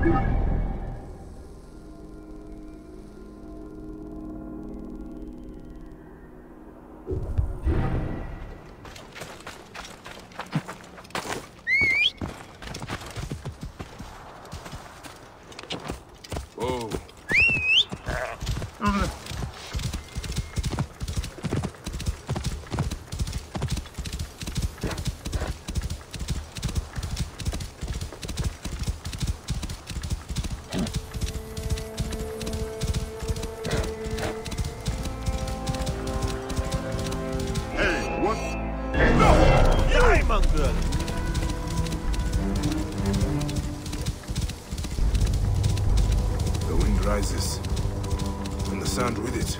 Whoa. The wind rises, and the sand with it.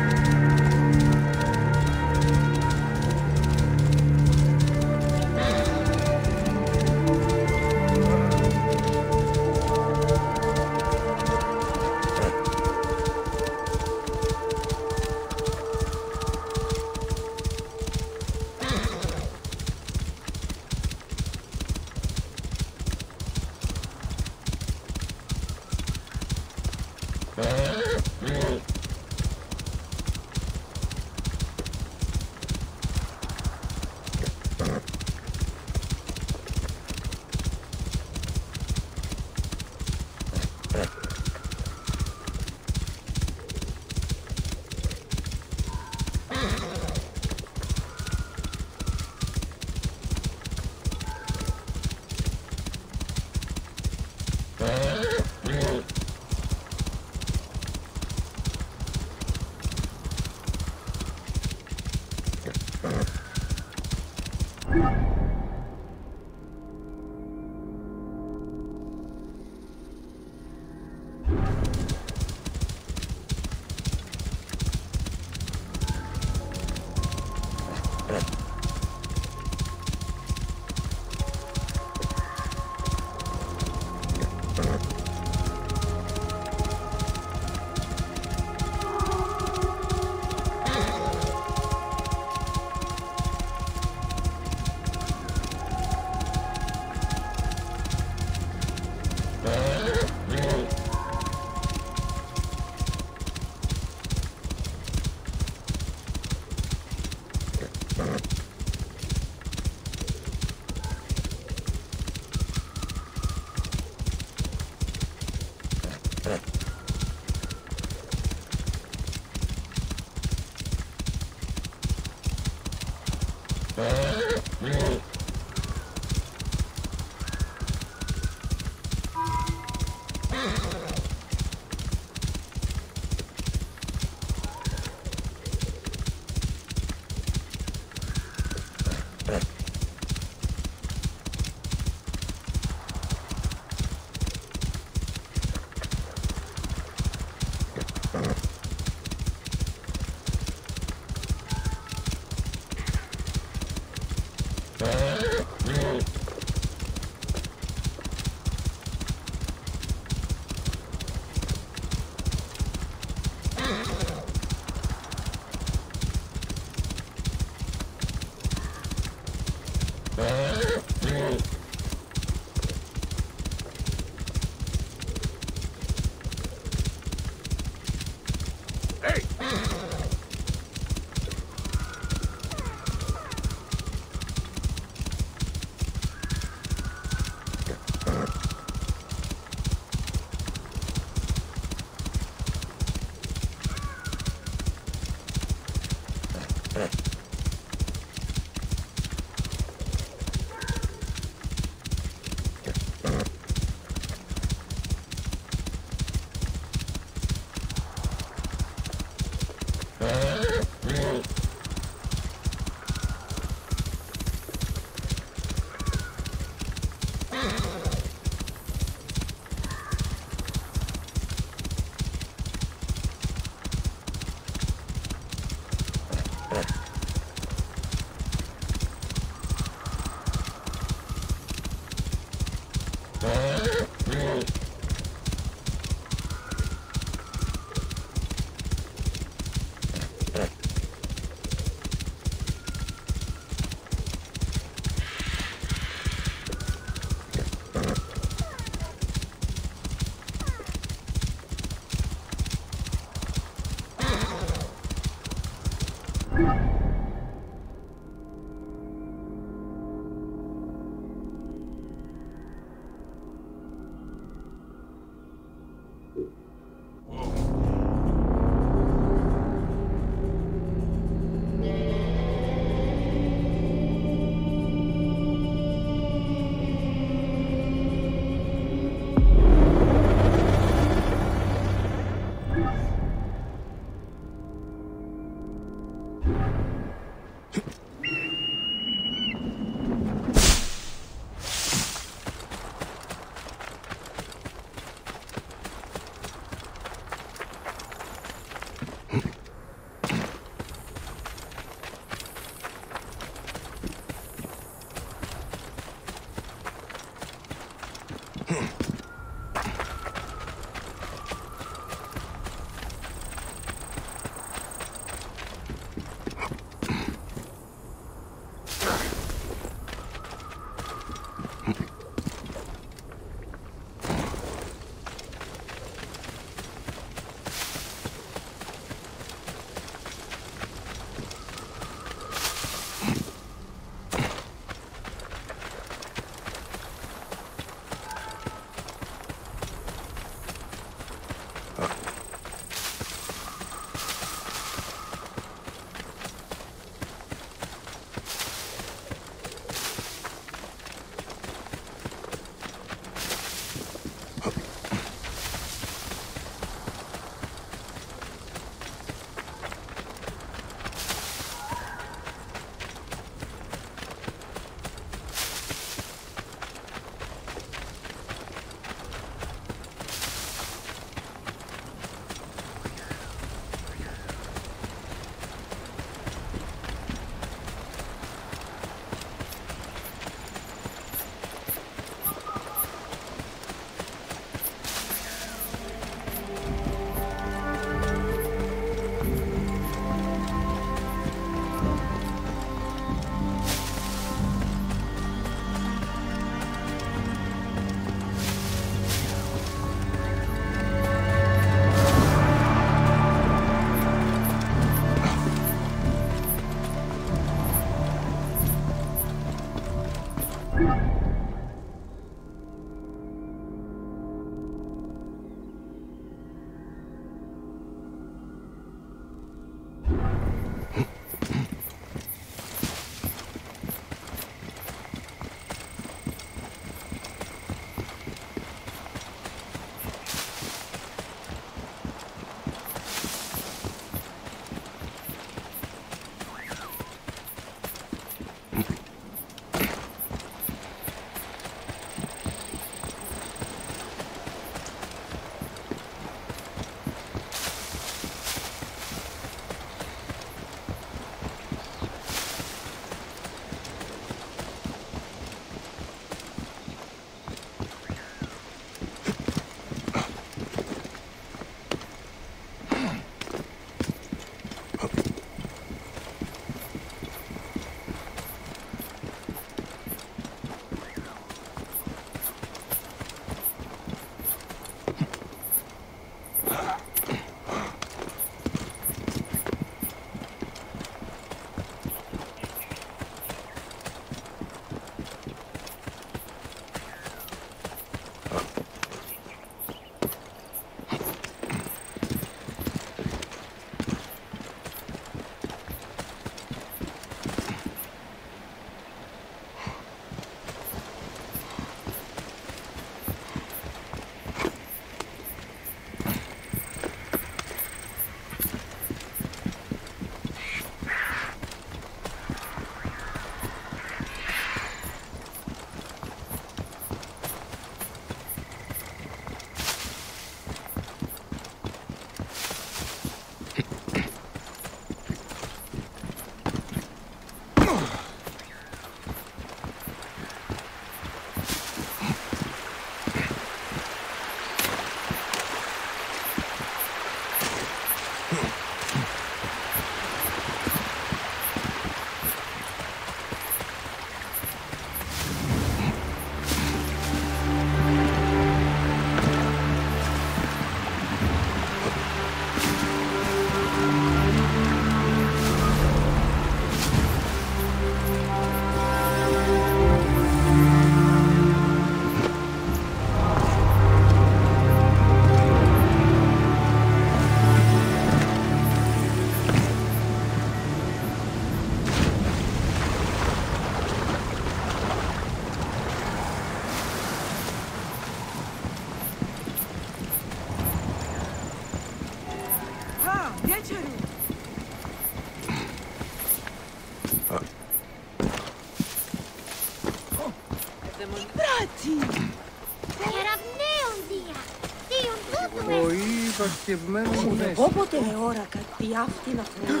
Όποτε όρακα τι αυτή να φρονώ.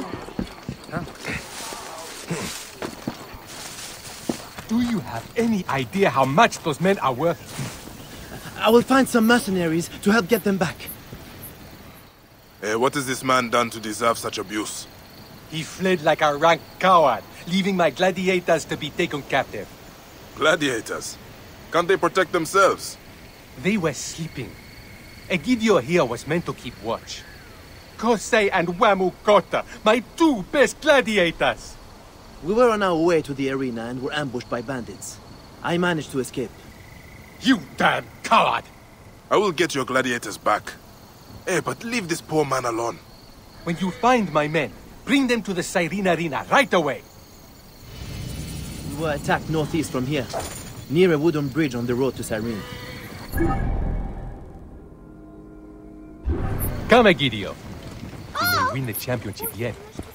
Do you have any idea how much those men are worth? I will find some mercenaries to help get them back. What has this man done to deserve such abuse? He fled like a rank coward, leaving my gladiators to be taken captive. Gladiators? Can't they protect themselves? They were sleeping. Egidio here was meant to keep watch. Kosei and Wamukota, my two best gladiators! We were on our way to the arena and were ambushed by bandits. I managed to escape. You damn coward! I will get your gladiators back. But leave this poor man alone. When you find my men, bring them to the Cyrene Arena right away. We were attacked northeast from here, near a wooden bridge on the road to Cyrene. Come, Egidio. We may win the championship yet.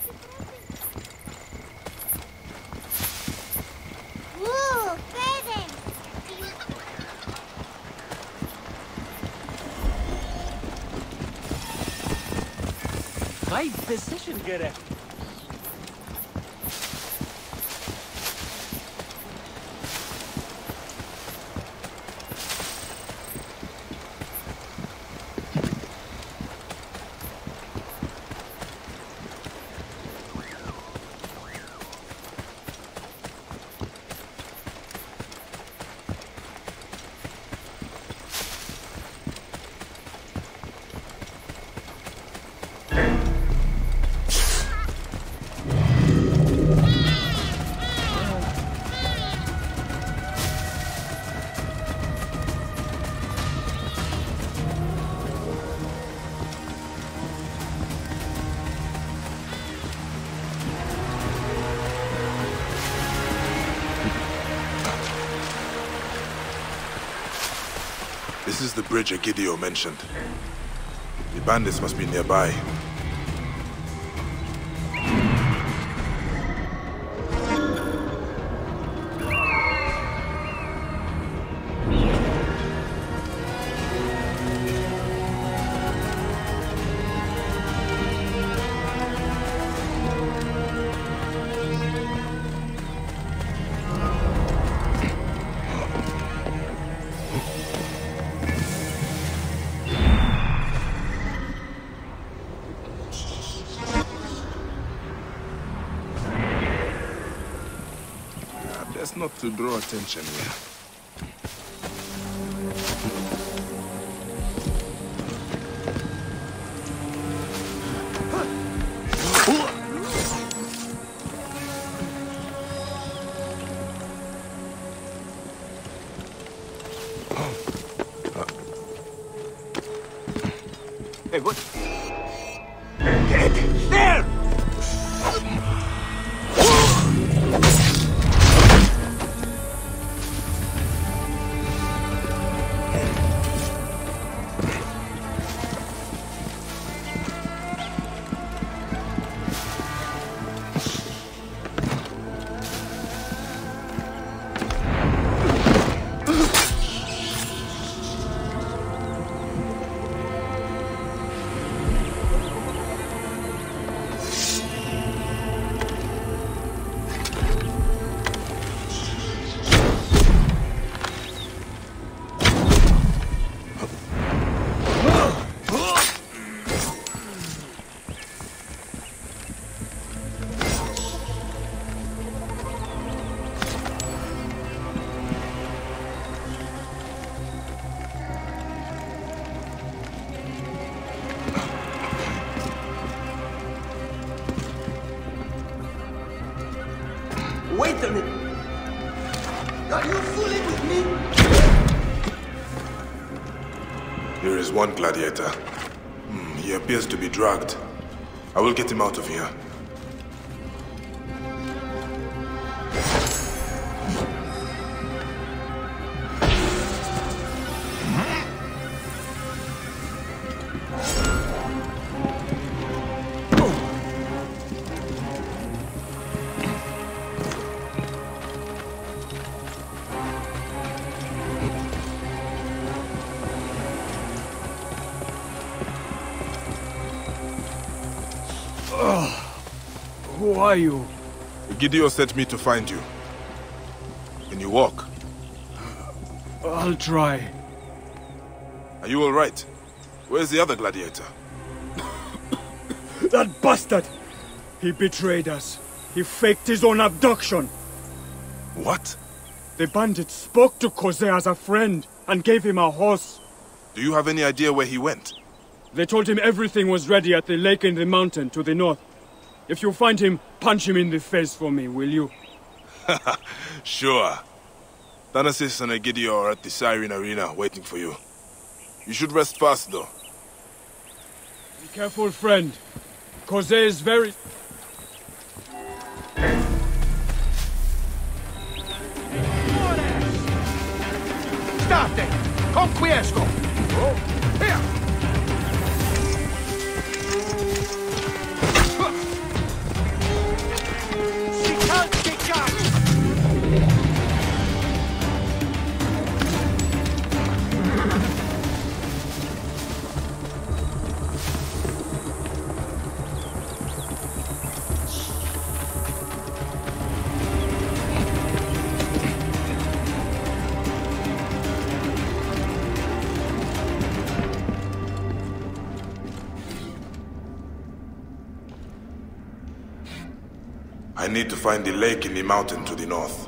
My decision, Gere. This is the bridge Egidio mentioned. The bandits must be nearby. Best not to draw attention here. Hey, what? There! Answer me! Are you fooling with me? There is one gladiator. He appears to be drugged. I will get him out of here. Who are you? Egidio sent me to find you. Can you walk? I'll try. Are you alright? Where's the other gladiator? That bastard! He betrayed us. He faked his own abduction. What? The bandits spoke to Jose as a friend and gave him a horse. Do you have any idea where he went? They told him everything was ready at the lake in the mountain to the north. If you find him, punch him in the face for me, will you? Sure. Thanasis and Egidio are at the Siren Arena waiting for you. You should rest fast, though. Be careful, friend. Jose is very... State! Conquiesco! Here! I need to find the lake in the mountain to the north.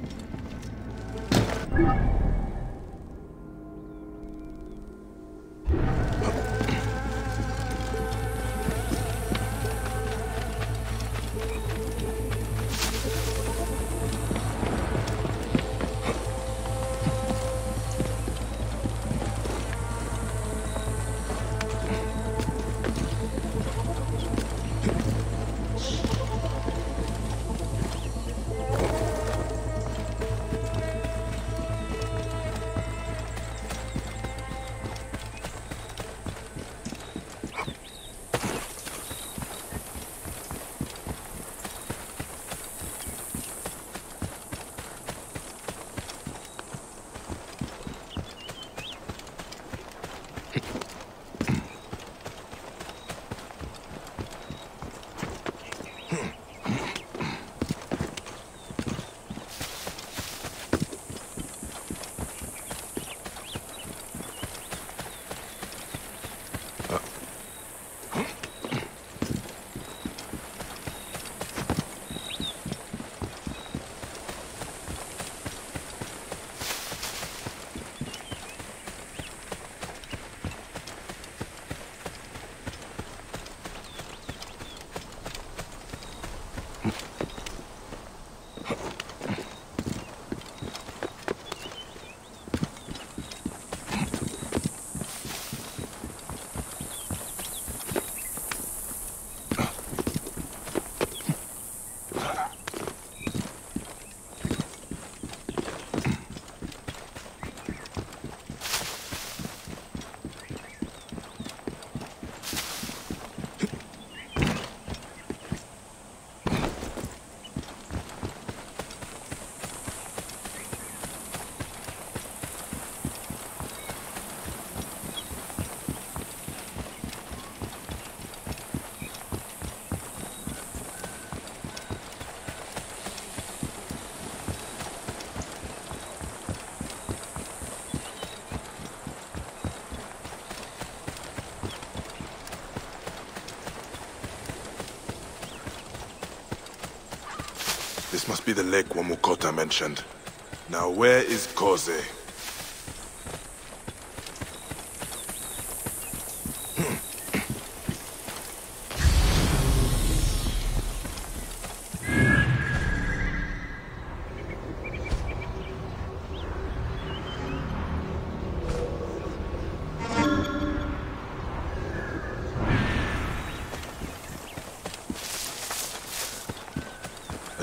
This must be the lake Wamukota mentioned. Now where is Jose?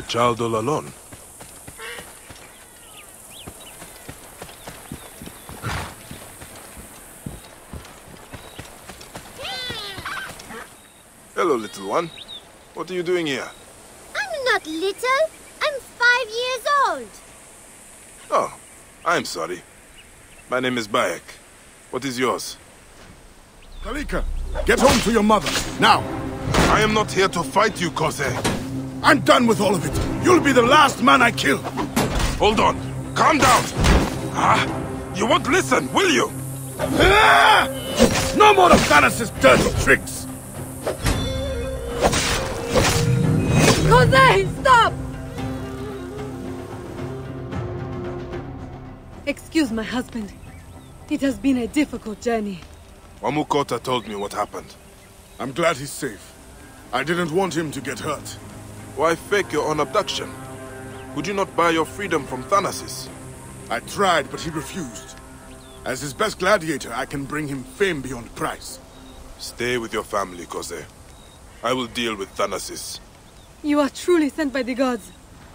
child all alone. Hello, little one. What are you doing here? I'm not little. I'm 5 years old. Oh, I'm sorry. My name is Bayek. What is yours? Kalika, get home to your mother, now! I am not here to fight you, Kose. I'm done with all of it. You'll be the last man I kill. Hold on. Calm down. You won't listen, will you? No more of Thanos' dirty tricks! Jose, stop! Excuse my husband. It has been a difficult journey. Wamukota told me what happened. I'm glad he's safe. I didn't want him to get hurt. Why fake your own abduction? Would you not buy your freedom from Thanasis? I tried, but he refused. As his best gladiator, I can bring him fame beyond price. Stay with your family, Kose. I will deal with Thanasis. You are truly sent by the gods.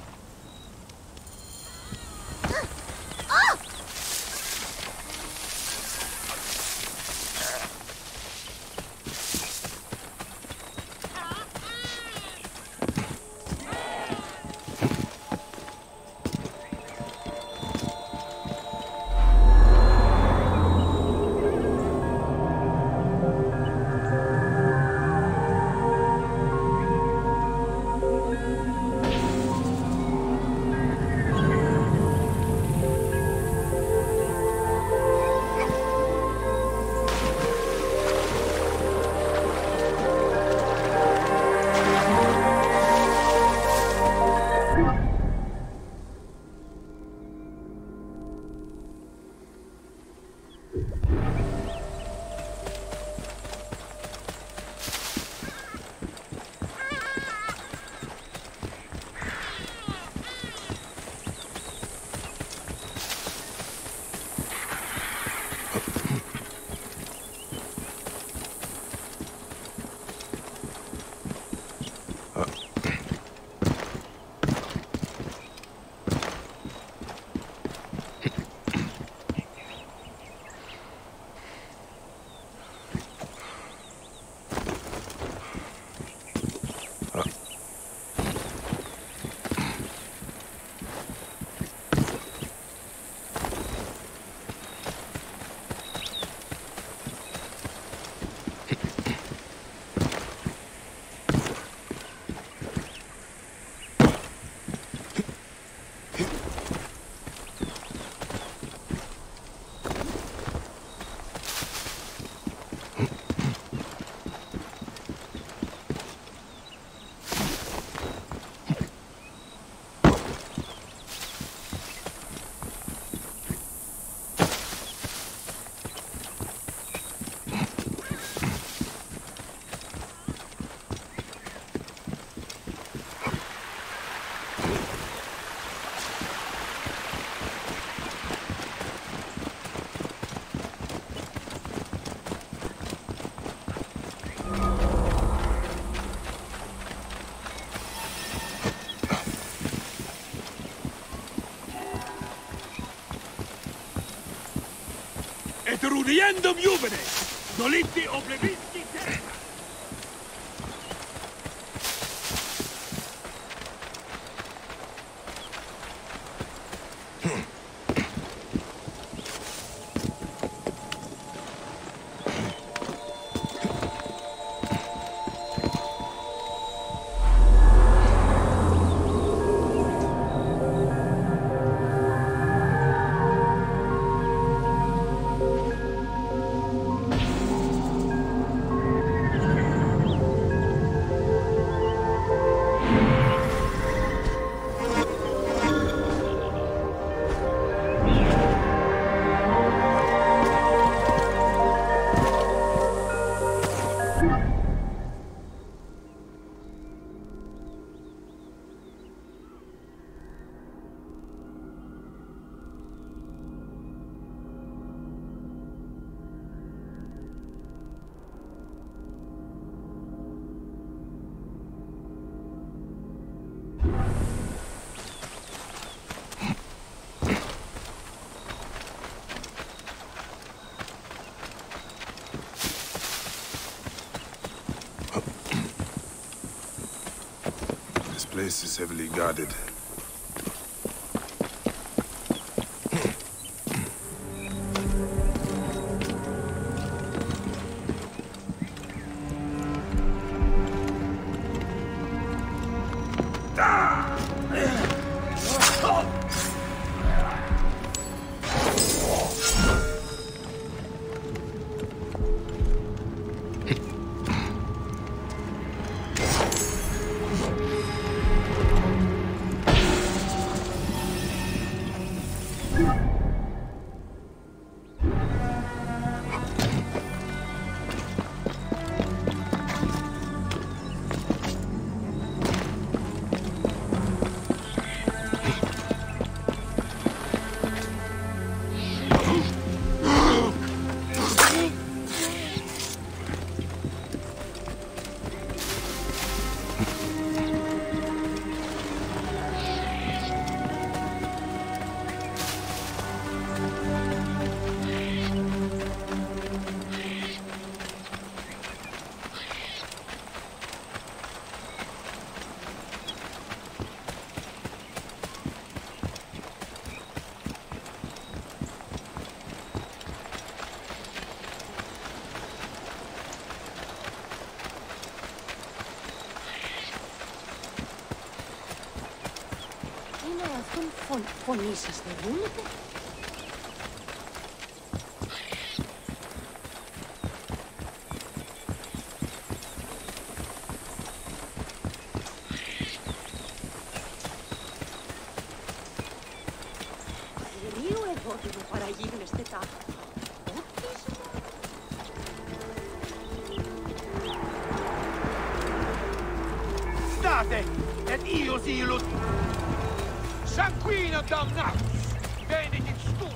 Erudiendum juvenes, noliti oblevisti terra. place is heavily guarded. Φωνή σας δεν δούλευε. Γρήγορα εδώ και μου παραγίγνεστε τα. State! Et io silus! Sanguina damnatus! Benedit stum!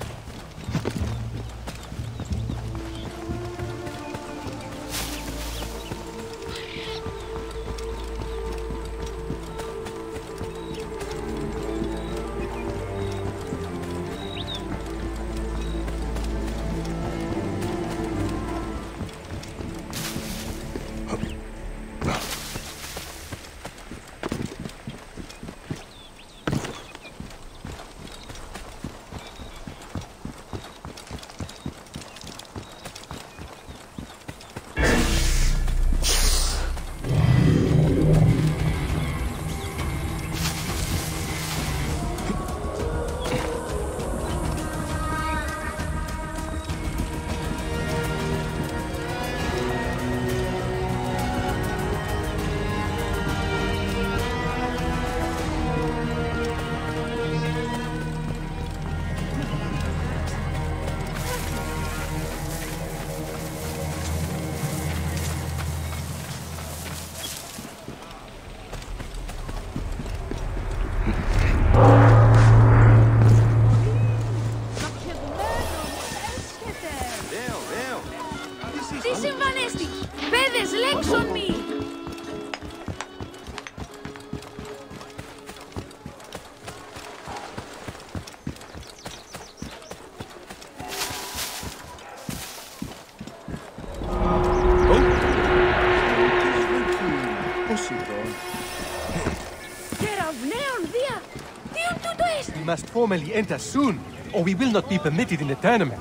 We must formally enter soon, or we will not be permitted in the tournament.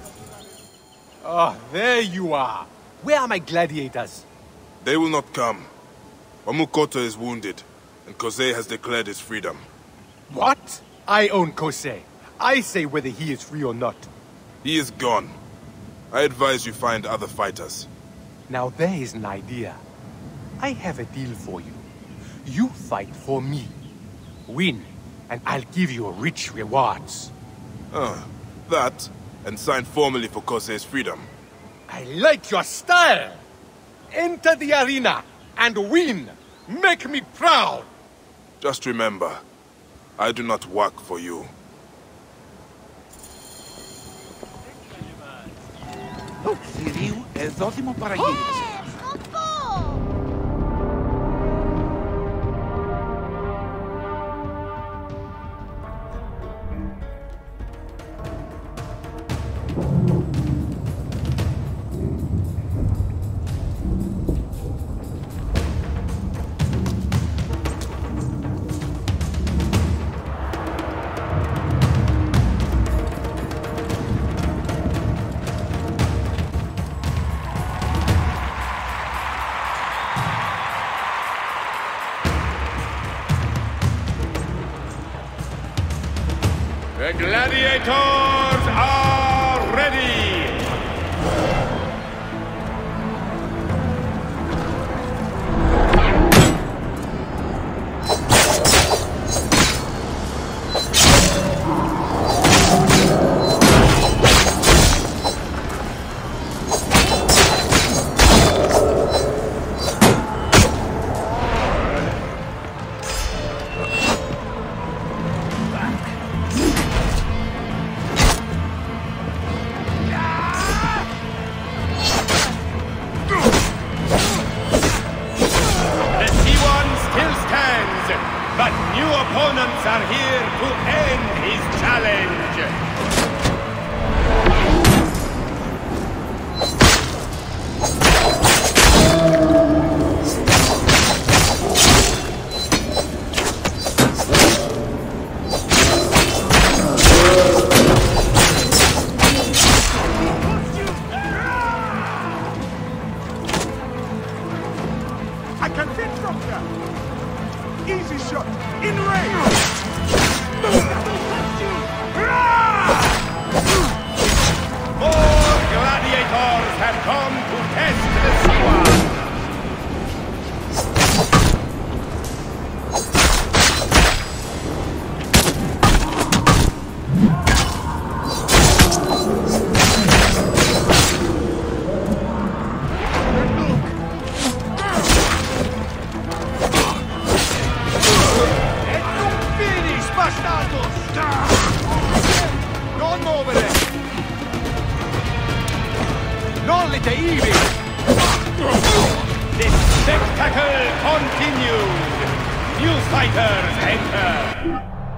Ah, there you are. Where are my gladiators? They will not come. Wamukota is wounded, and Kosei has declared his freedom. What? I own Kosei. I say whether he is free or not. He is gone. I advise you find other fighters. Now there is an idea. I have a deal for you. You fight for me. Win, and I'll give you rich rewards. That, and sign formally for Kosei's freedom. I like your style! Enter the arena and win! Make me proud! Just remember, I do not work for you. Θηρίου εδόδημο παραγγείλης. The gladiators are ready! But new opponents are here to end his challenge. I can hit from here. Easy shot. In range. More gladiators have come to test the Siwa. Non muovere! Non li teivi! The spectacle continues! New fighters enter!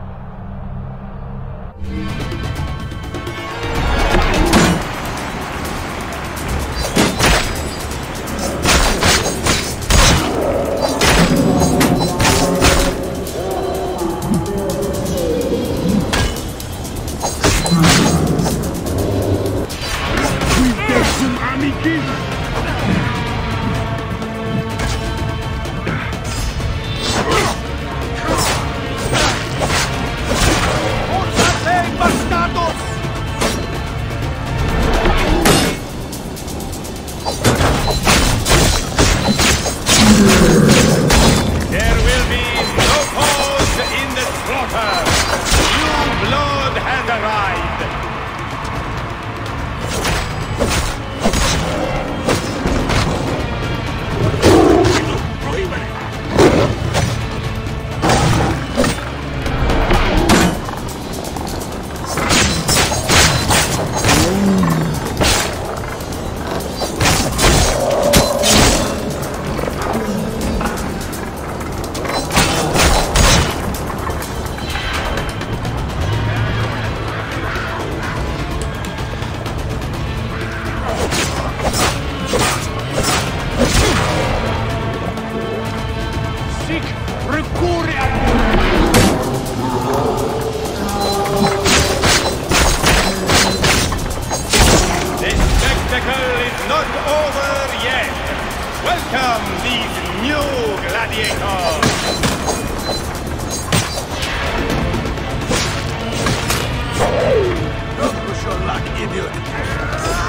Welcome, these new gladiators! Don't push your luck, idiot!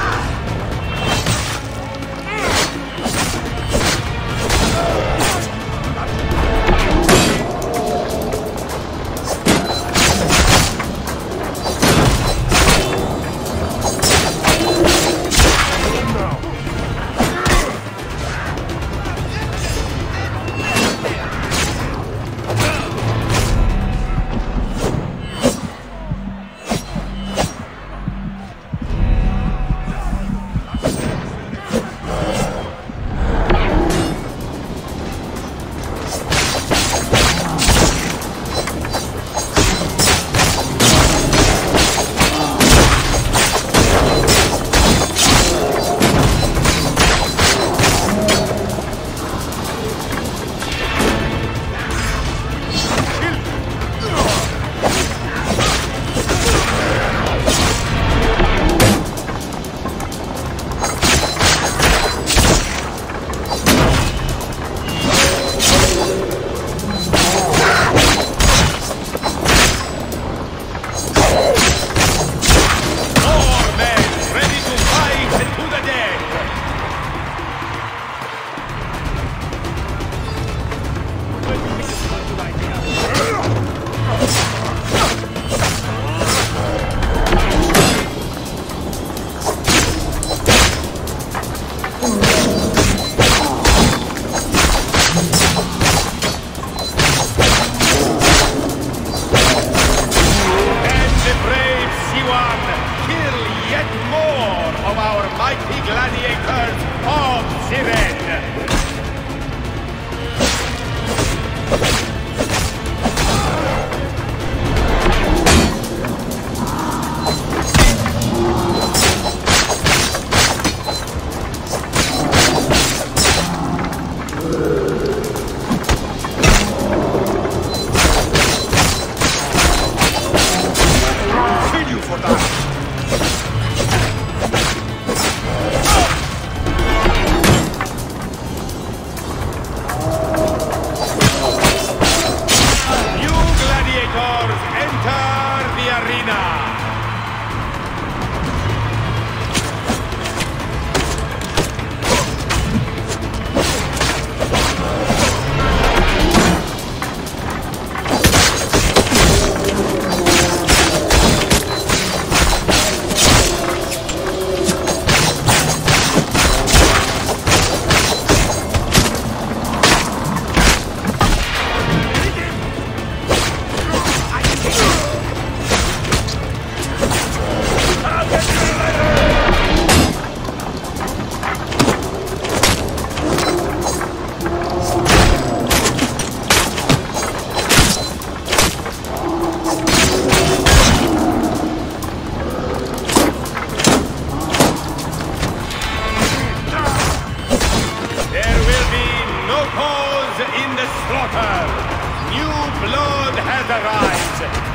slaughter! New blood has arrived!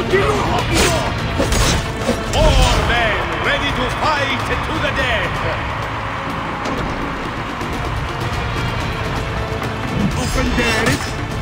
Four men ready to fight to the death. Open there.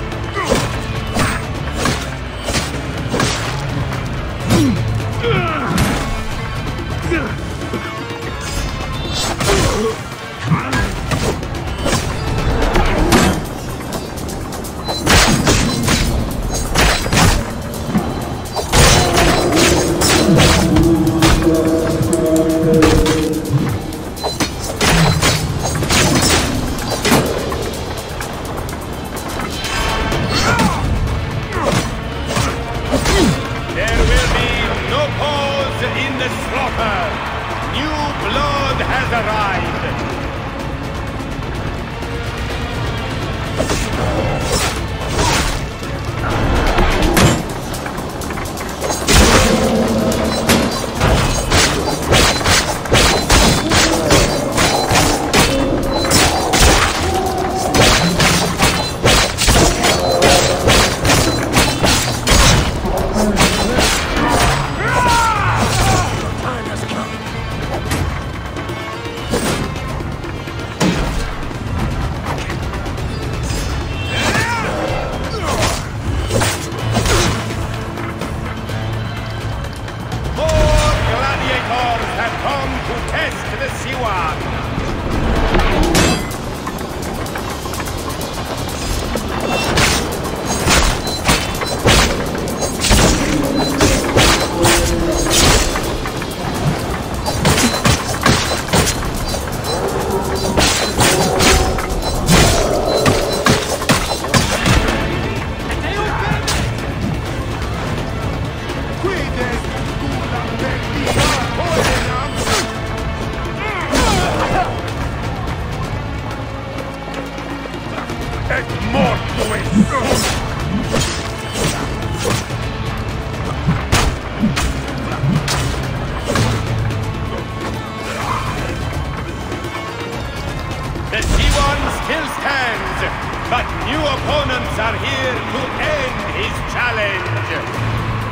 But new opponents are here to end his challenge.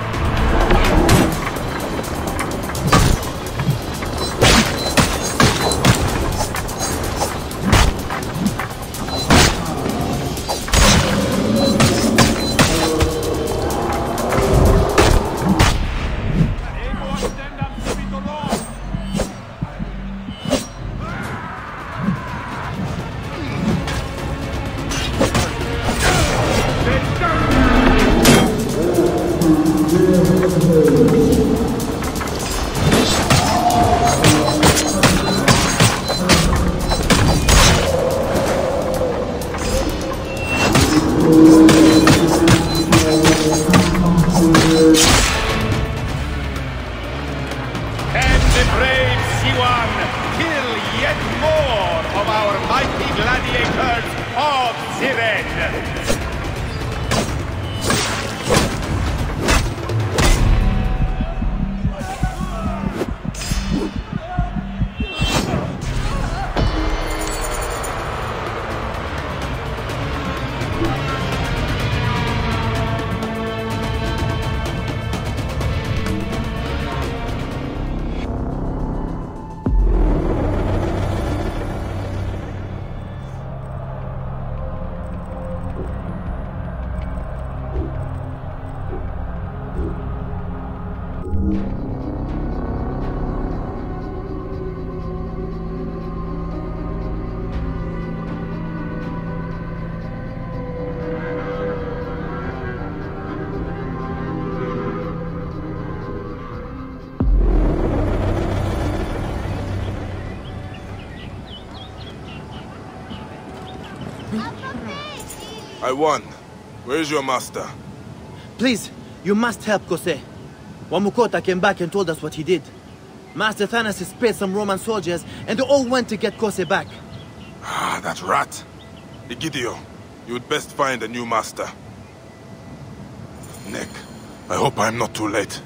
I won. Where is your master? Please, you must help Kosei. Wamukota came back and told us what he did. Master Thanasis spared some Roman soldiers, and they all went to get Kosei back. Ah, that rat. Egidio, you would best find a new master. Nick, I hope I'm not too late.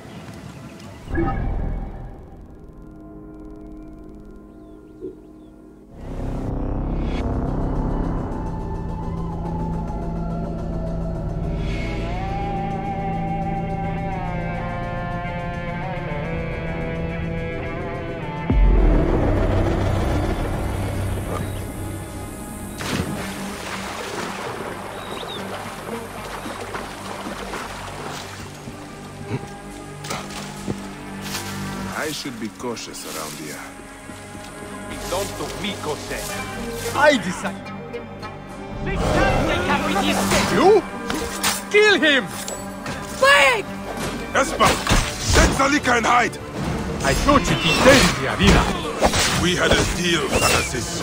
I should be cautious around here. Bisonto mi cos'è? I decide. You? Kill him! Bayek! Esper! Set Zalika and hide! I thought you'd be dead in the arena. We had a deal, Thanasis.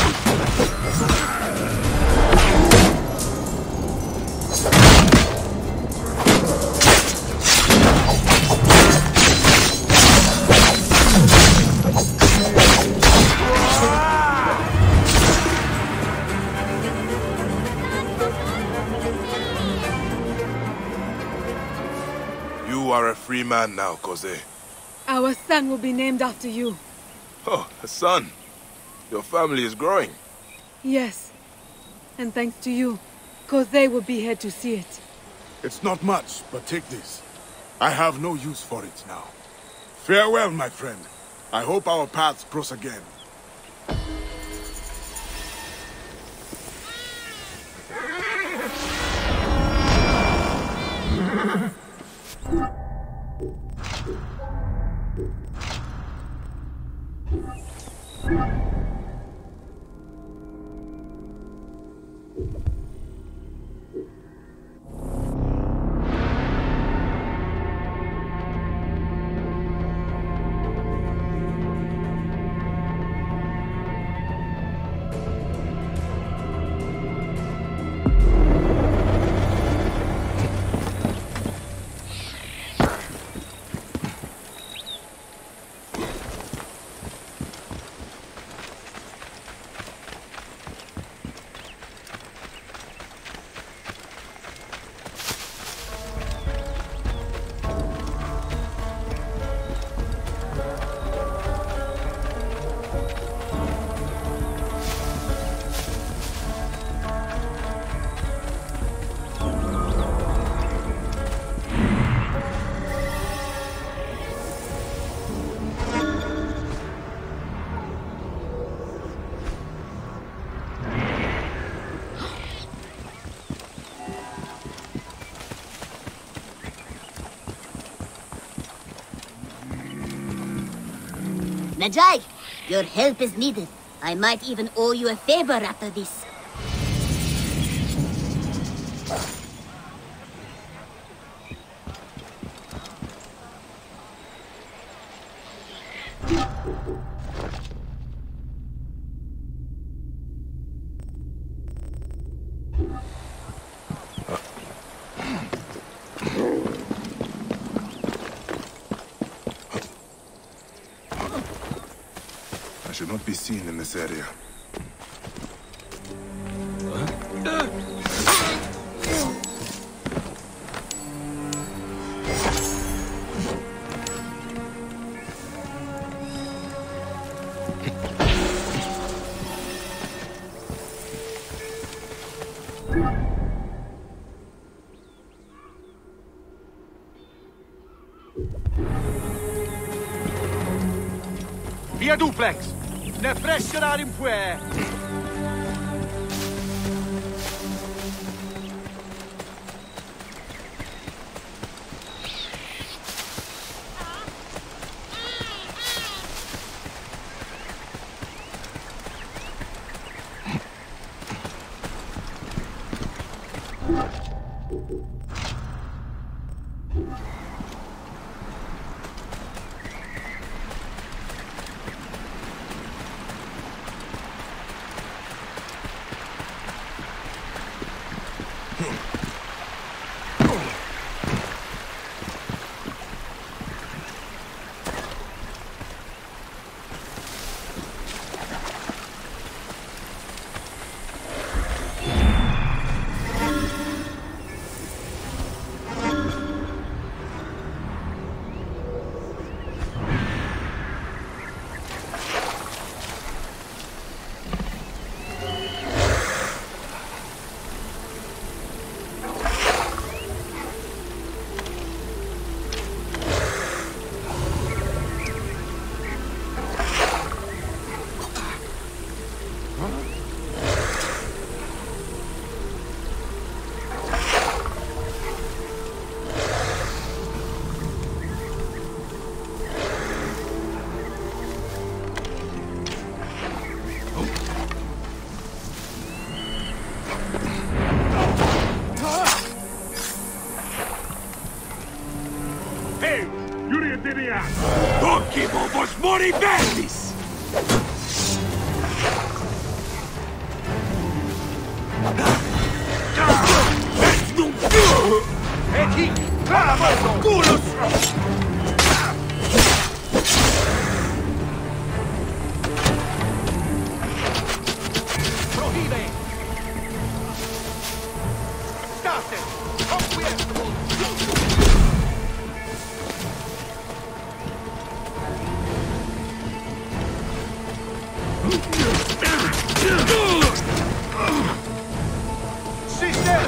You are a free man now, Kose. Our son will be named after you. Oh, a son. Your family is growing. Yes. And thanks to you, Kose will be here to see it. It's not much, but take this. I have no use for it now. Farewell, my friend. I hope our paths cross again. Najai, your help is needed. I might even owe you a favor after this. I should not be seen in this area. Via duplex! Ne frescenar in pue! Hey, Yuri Dinia! Dokimo vos mori verdis! Eti! Bravo! Culus! Prohíbe! State! Conquiestable! Sister!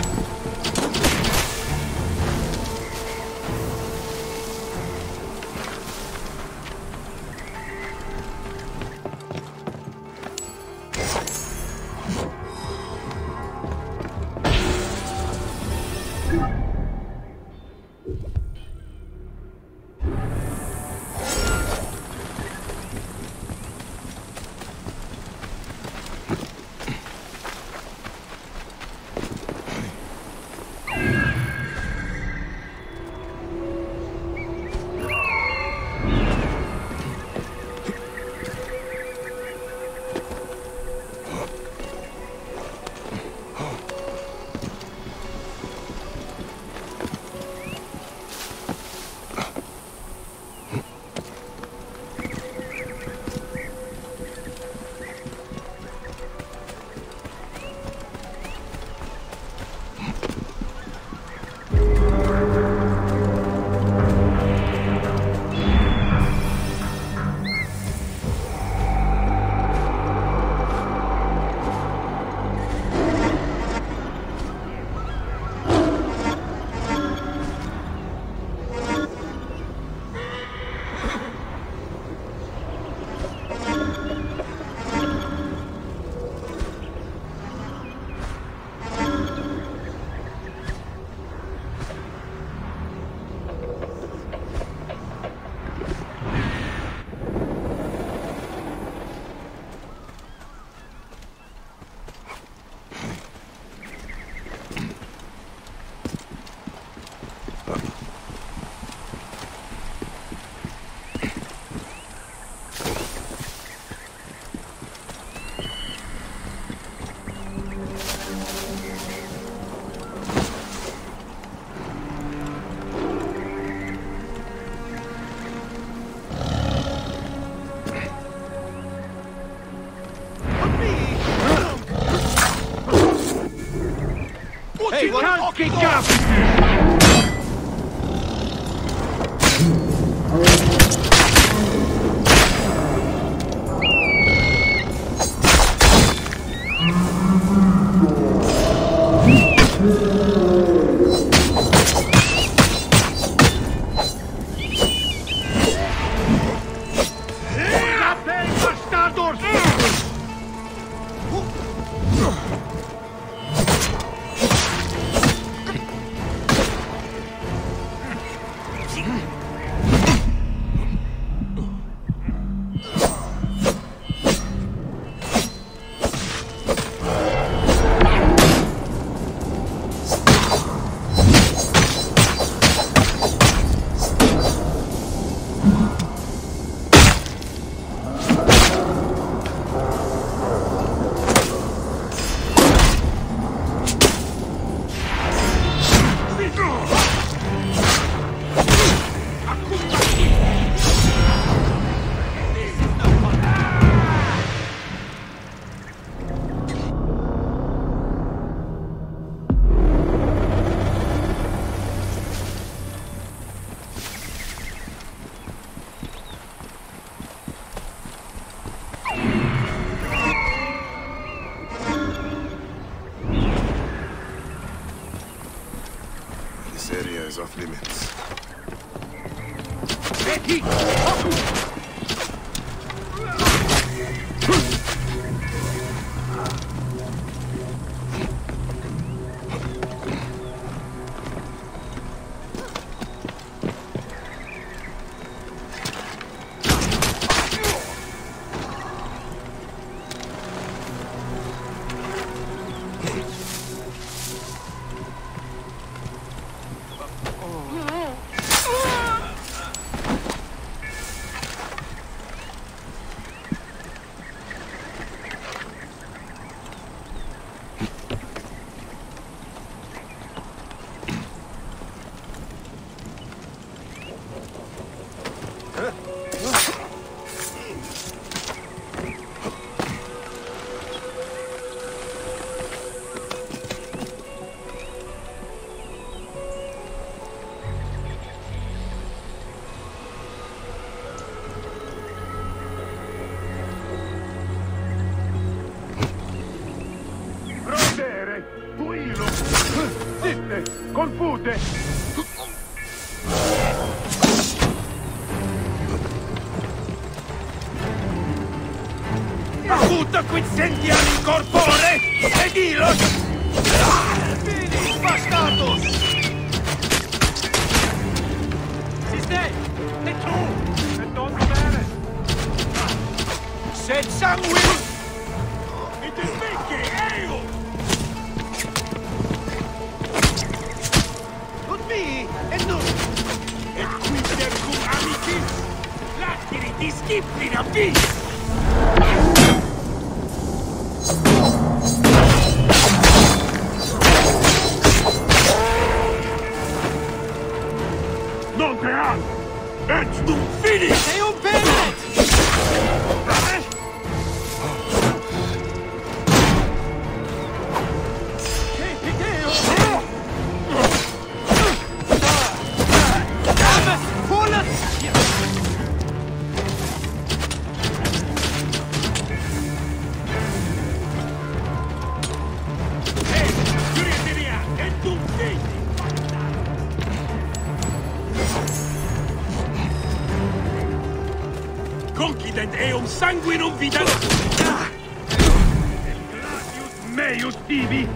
Hey, what a fucking gap! This area is off limits. Confute! Avuto quid sentiam in corpore! Ed ilos! Finis, bastardos! Siste! E tu! E non bene! Sed sanguis! It is Mickey! Eo! E nu! Et quid cum amicis! Latiri disciplina vis! Non te ha! Et num finis! Sei un penet! Concident eum sanguinum vita... El gladius meius tibi!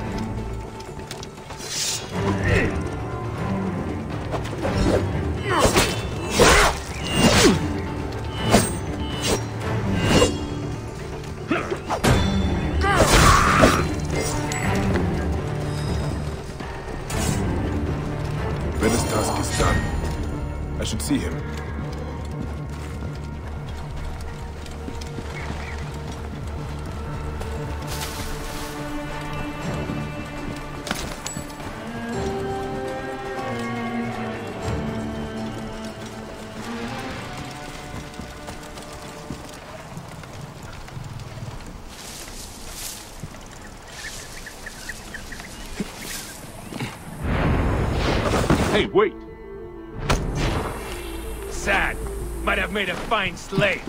Ben's task is done. I should see him. Hey, wait! Sad. Might have made a fine slave.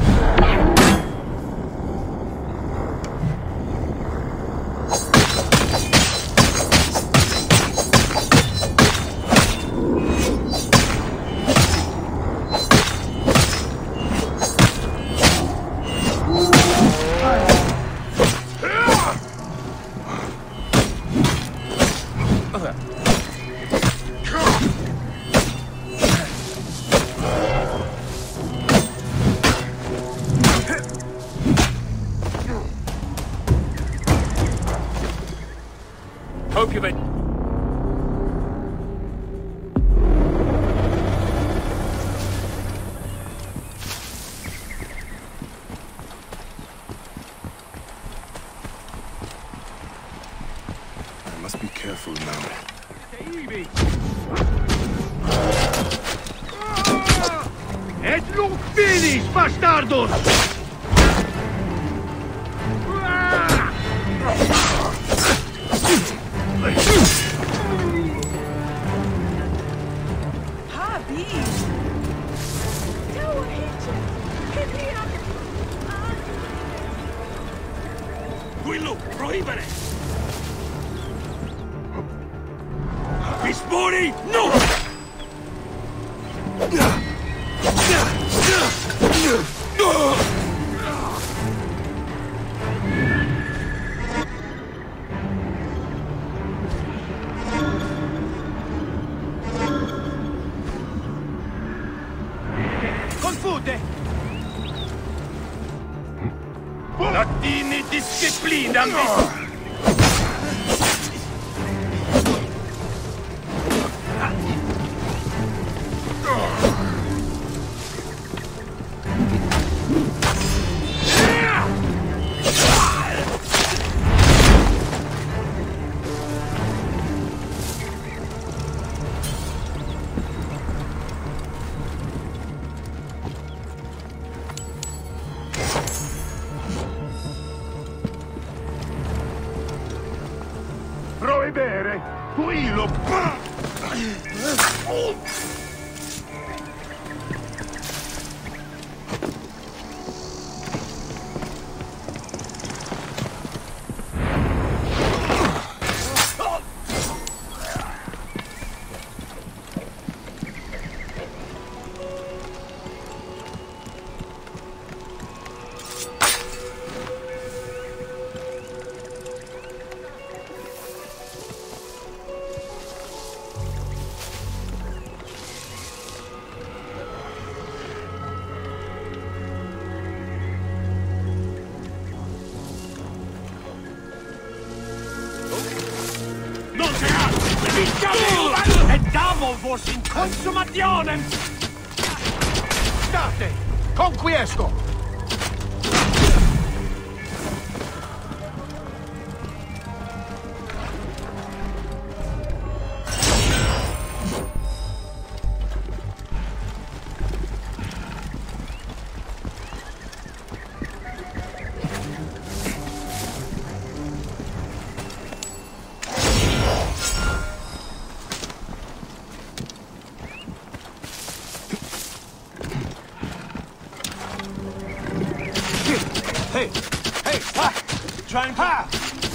Hope you've been... I must be careful now. Et nunc finis, bastardos! Quello, proibere! Vispori, no! Confute! Latini disciplina Puilo! E davo vos in consumationem! State! Conquiesco! Hey! Hey! Ha! Trying to...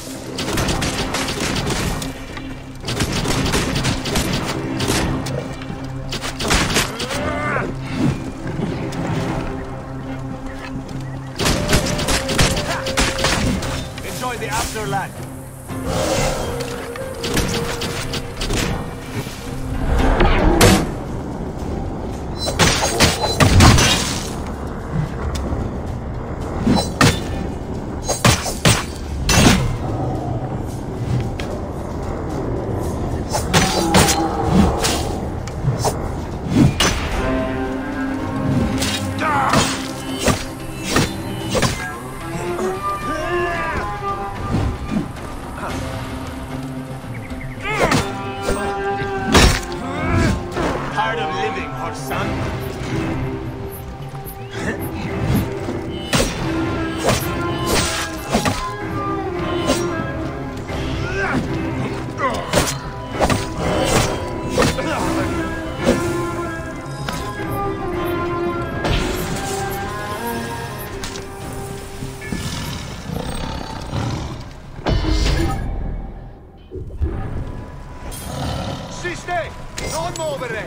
Enjoy the afterlife. Tired of living, her son? Siste! Non muovere!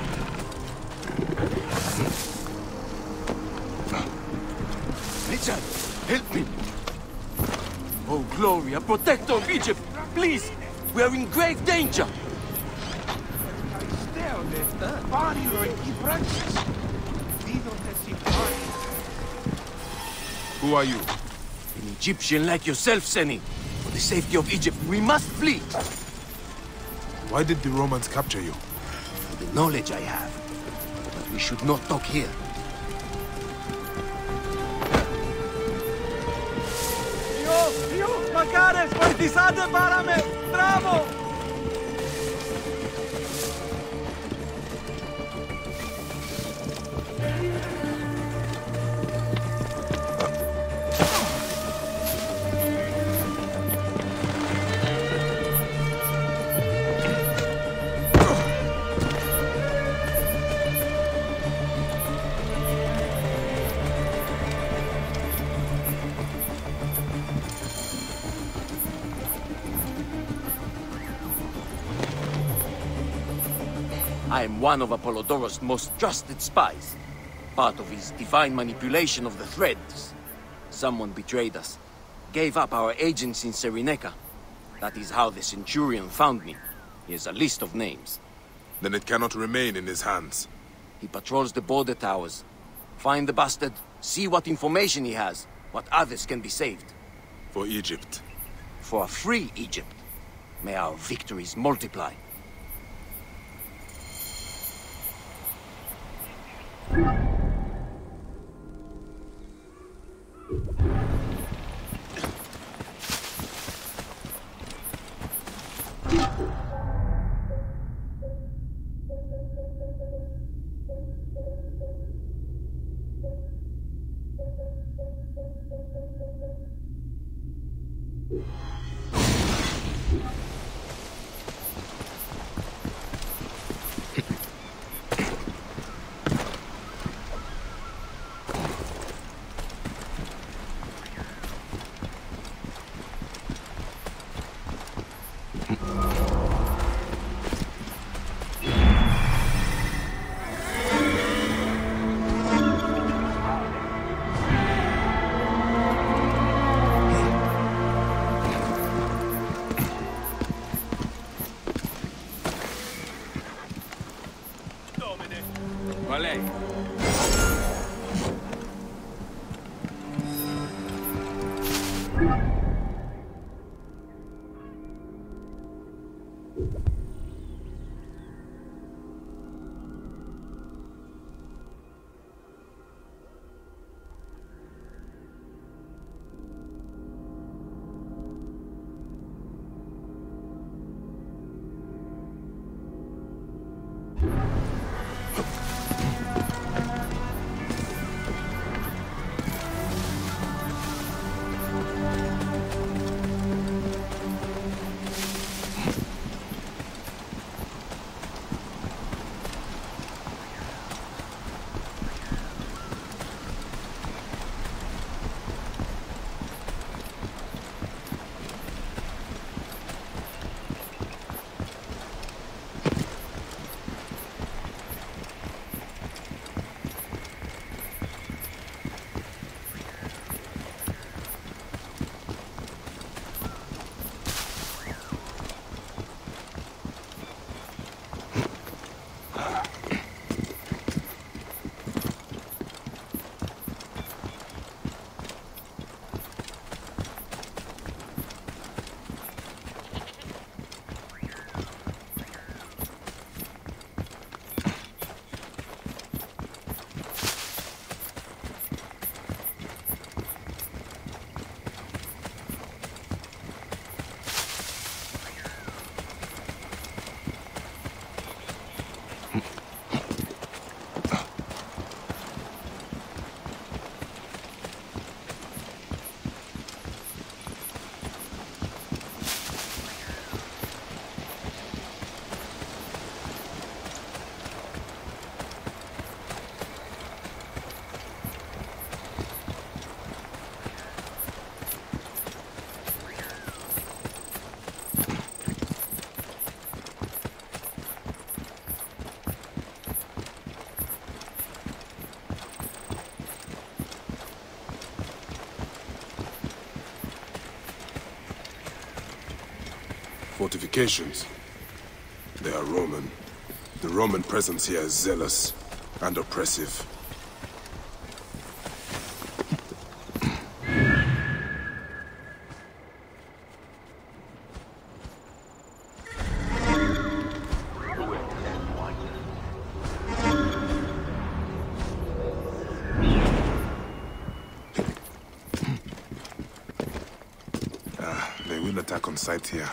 Richard, help me! Oh, Gloria, protector of Egypt! Please! We are in grave danger! Who are you? An Egyptian like yourself, Seni. For the safety of Egypt, we must flee! Why did the Romans capture you? For the knowledge I have. But we should not talk here. Makares, poetisate para me! Bravo! I am one of Apollodorus' most trusted spies. Part of his divine manipulation of the threads. Someone betrayed us. Gave up our agents in Cyrenaica. That is how the Centurion found me. He has a list of names. Then it cannot remain in his hands. He patrols the border towers. Find the bastard, see what information he has, what others can be saved. For Egypt. For a free Egypt. May our victories multiply. Fortifications. They are Roman. The Roman presence here is zealous and oppressive. They will attack on sight here.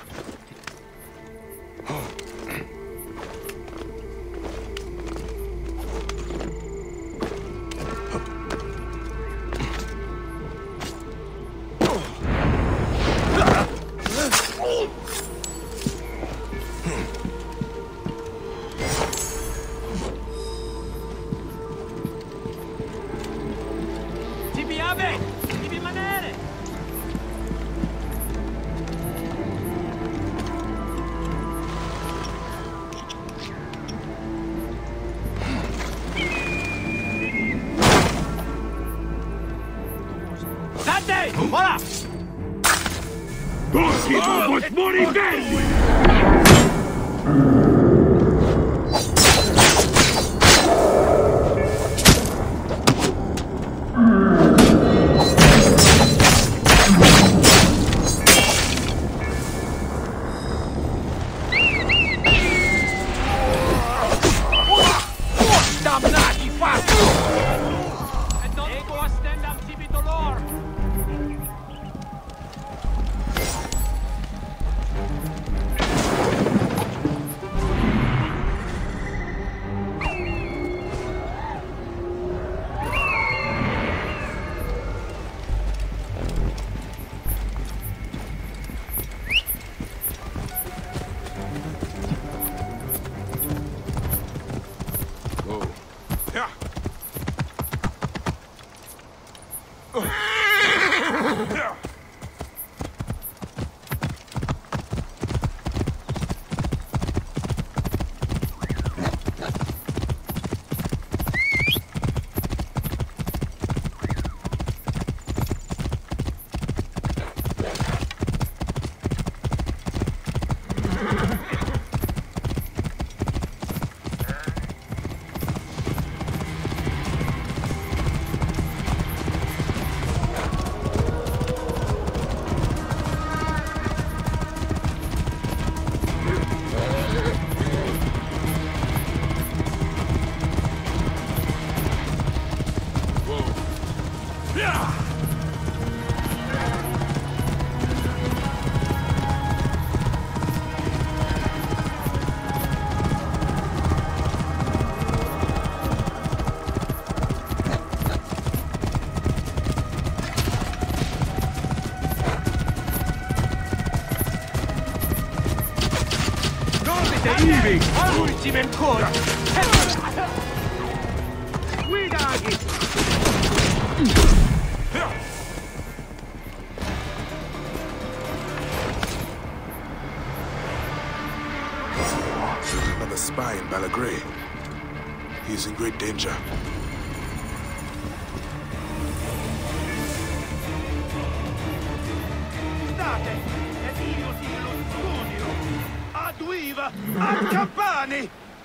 cattivi! Ultimi ancora! Guidaghi! Another spy in Balagray. He's in great danger. State! Ed io ti lo studio! Ad Uiva! A Campani!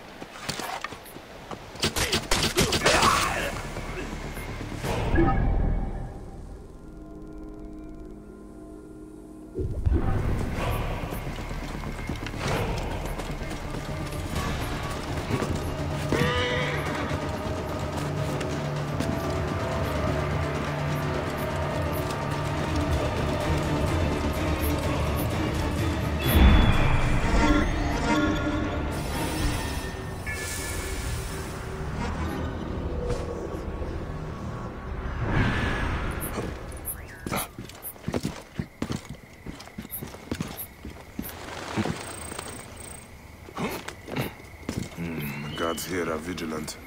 The guards here are vigilant.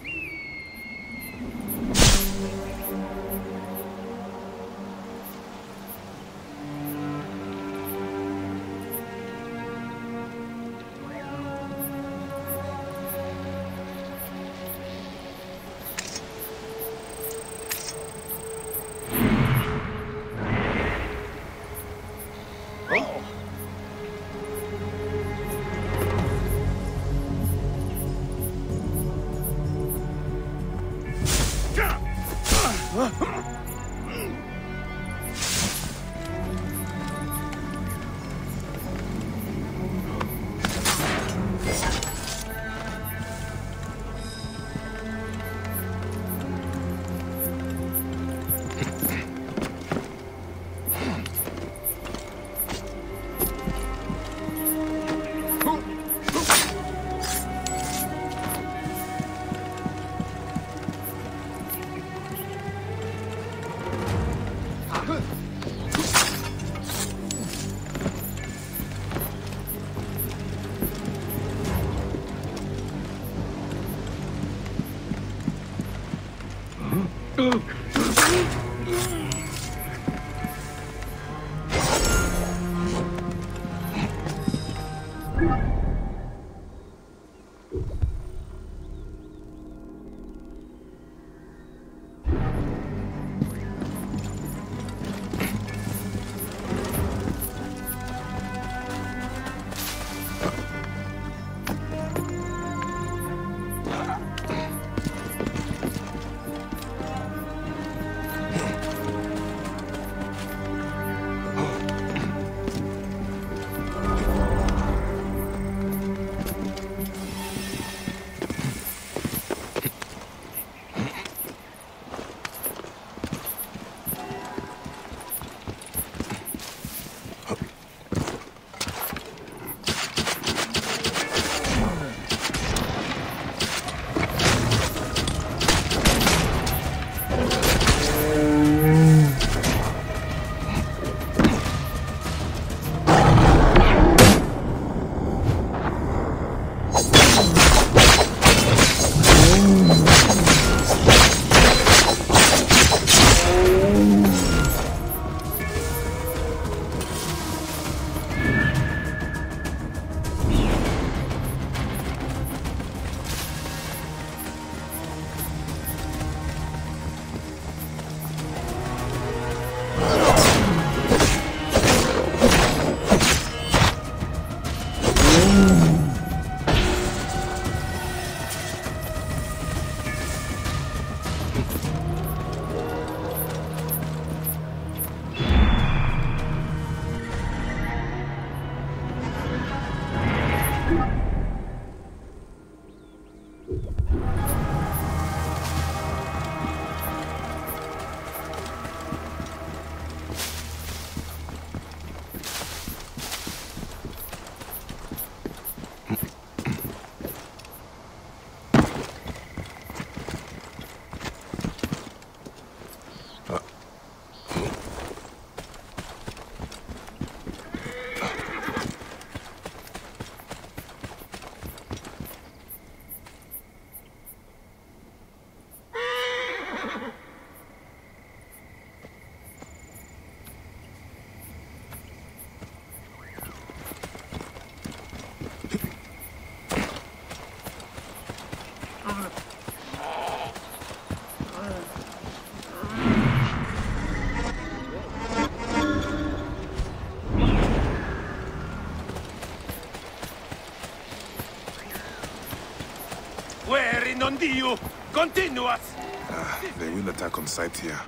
Where in non Dio? Continuas! They will attack on sight here.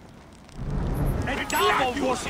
And double was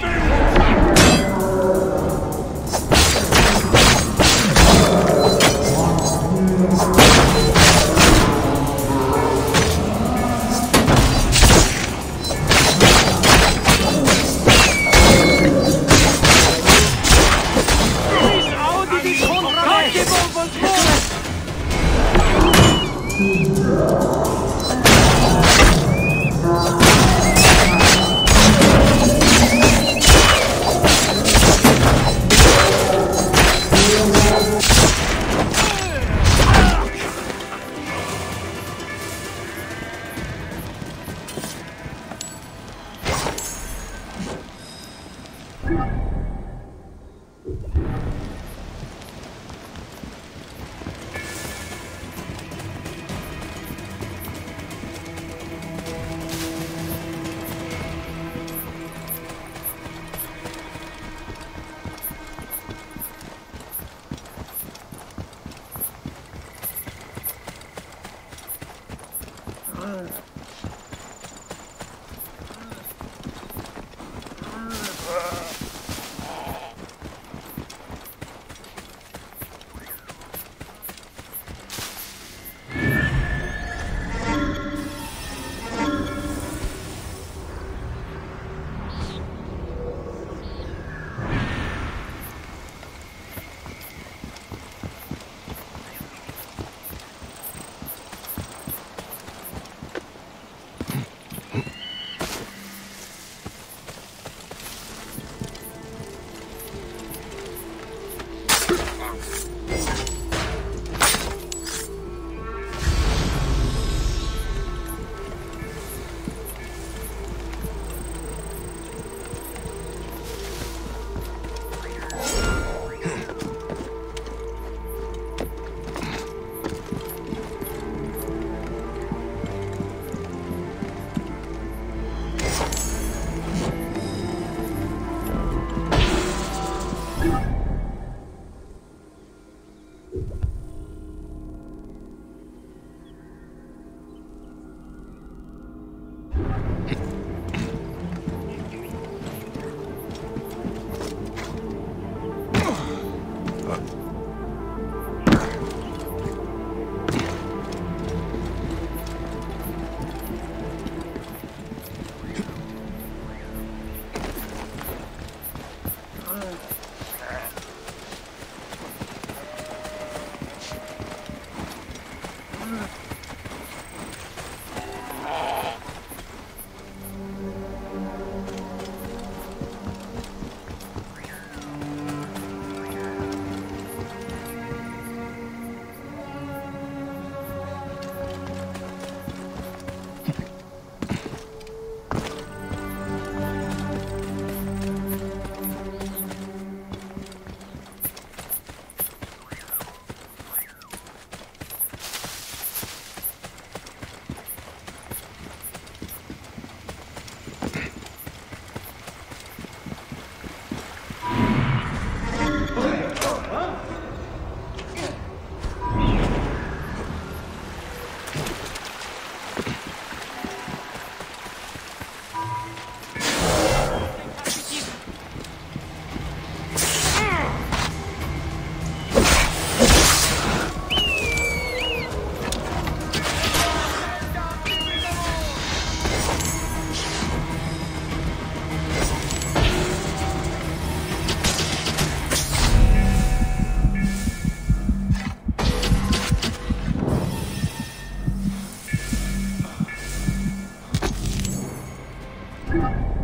Thank you.